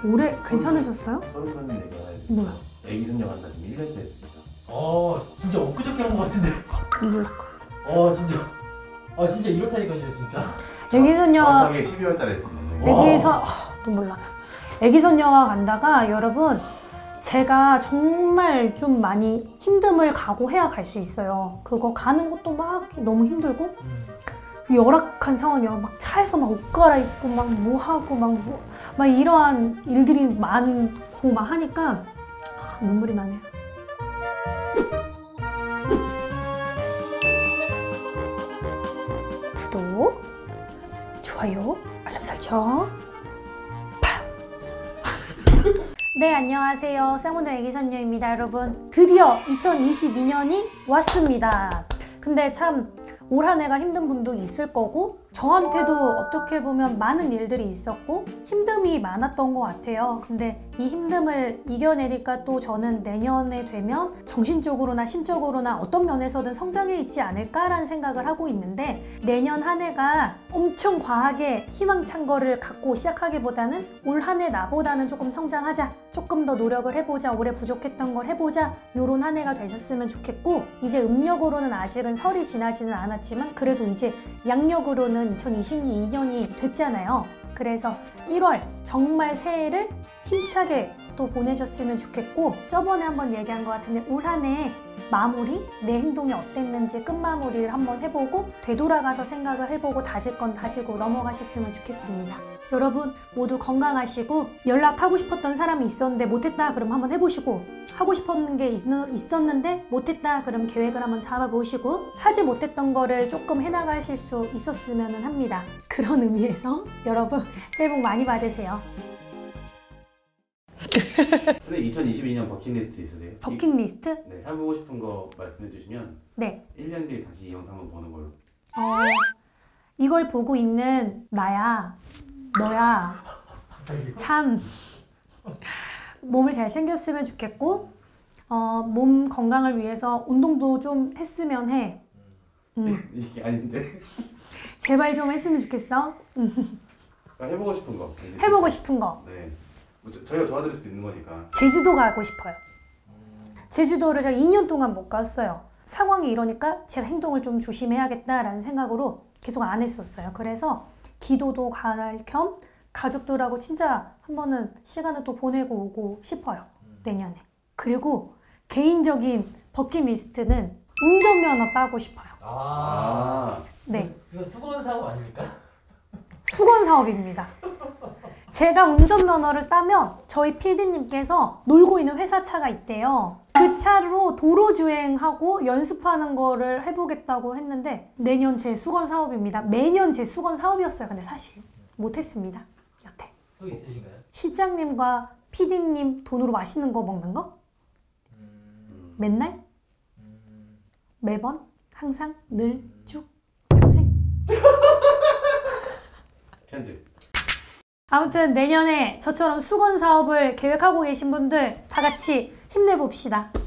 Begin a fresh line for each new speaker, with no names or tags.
올해 괜찮으셨어요?
서른 번 얘기가
뭐야?
애기 손녀 간다 지금 1년째 했습니다.
진짜 엊그저께 한 것 같은데.
눈물 날 거.
진짜 이렇다니까요, 진짜.
애기 손녀.
정확하게 12월 달에 했습니다.
눈물 나. 애기 손녀가 간다가 여러분 제가 정말 좀 많이 힘듦을 각오해야 갈 수 있어요. 그거 가는 것도 막 너무 힘들고 열악한 상황이야. 막 차에서 막 옷 갈아입고 막 뭐 하고 막 이러한 일들이 많고 막 하니까 눈물이 나네요. 구독, 좋아요, 알람 설정. 네, 안녕하세요. 쌍문도 애기선녀입니다, 여러분. 드디어 2022년이 왔습니다. 근데 참 올 한 해가 힘든 분도 있을 거고 저한테도 어떻게 보면 많은 일들이 있었고 힘듦이 많았던 것 같아요. 근데 이 힘듦을 이겨내니까 또 저는 내년에 되면 정신적으로나 심적으로나 어떤 면에서든 성장해 있지 않을까라는 생각을 하고 있는데 내년 한 해가 엄청 과하게 희망찬 거를 갖고 시작하기보다는 올 한 해 나보다는 조금 성장하자, 조금 더 노력을 해보자, 올해 부족했던 걸 해보자, 요런 한 해가 되셨으면 좋겠고 이제 음력으로는 아직은 설이 지나지는 않았지만 그래도 이제 양력으로는 2022년이 됐잖아요. 그래서 1월 정말 새해를 힘차게 또 보내셨으면 좋겠고 저번에 한번 얘기한 것 같은데 올 한 해 마무리, 내 행동이 어땠는지 끝마무리를 한번 해보고 되돌아가서 생각을 해보고 다질 건 다지고 넘어가셨으면 좋겠습니다. 여러분 모두 건강하시고 연락하고 싶었던 사람이 있었는데 못했다 그럼 한번 해보시고 하고 싶었는 게 있었는데 못했다 그럼 계획을 한번 잡아보시고 하지 못했던 거를 조금 해나가실 수 있었으면 합니다. 그런 의미에서 여러분 새해 복 많이 받으세요.
근데 2022년 버킷리스트 있으세요?
버킷리스트?
네, 해보고 싶은 거 말씀해 주시면
네.
1년 뒤에 다시 이 영상 한번 보는 걸로.
이걸 보고 있는 나야, 너야 참 몸을 잘 챙겼으면 좋겠고 몸 건강을 위해서 운동도 좀 했으면 해.
이게 아닌데?
제발 좀 했으면 좋겠어.
해보고 싶은 거.
해보고 싶은 거.
네. 저희가 도와드릴 수도 있는 거니까.
제주도 가고 싶어요. 제주도를 제가 2년 동안 못 갔어요. 상황이 이러니까 제가 행동을 좀 조심해야겠다라는 생각으로 계속 안 했었어요. 그래서 기도도 갈 겸 가족들하고 진짜 한 번은 시간을 또 보내고 오고 싶어요. 내년에. 그리고 개인적인 버킷리스트는 운전면허 따고 싶어요. 네.
이거 수건 사업 아닙니까?
수건 사업입니다. 제가 운전면허를 따면 저희 PD님께서 놀고 있는 회사차가 있대요. 그 차로 도로주행하고 연습하는 거를 해보겠다고 했는데 내년 제 수건 사업입니다. 매년 제 수건 사업이었어요. 근데 사실 못했습니다. 여태.
또 있으신가요?
시장님과 PD님 돈으로 맛있는 거 먹는 거? 맨날? 매번? 항상? 늘? 쭉? 평생?
편집.
아무튼 내년에 저처럼 수건 사업을 계획하고 계신 분들 다 같이 힘내봅시다.